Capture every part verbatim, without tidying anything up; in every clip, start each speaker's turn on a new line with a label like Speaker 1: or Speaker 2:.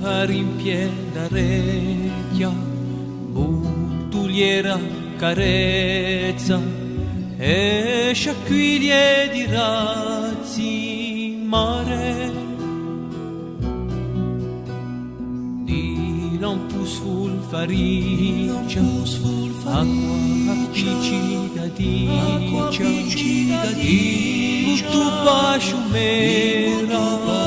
Speaker 1: rimpiena recchia, buttuliera carezza e sciacquiglie di razzi mare. Di lampus ful faricia, acqua appiccica dicia, di buttu basciumera,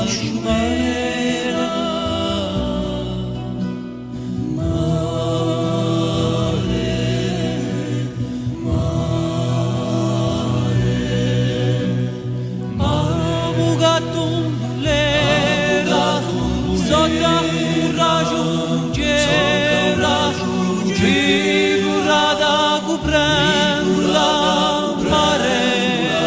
Speaker 1: figurada coprendo la marea,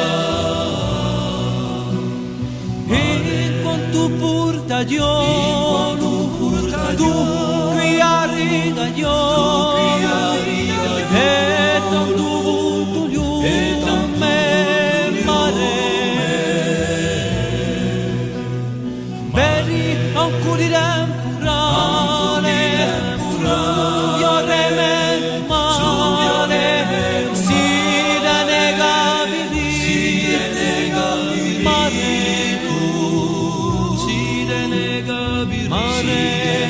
Speaker 1: e quanto porta giorno tu qui arriva giorno, e tanto volto gli me mare, vedi ancora di temporale, io reme male, si denega mare, si denega mare.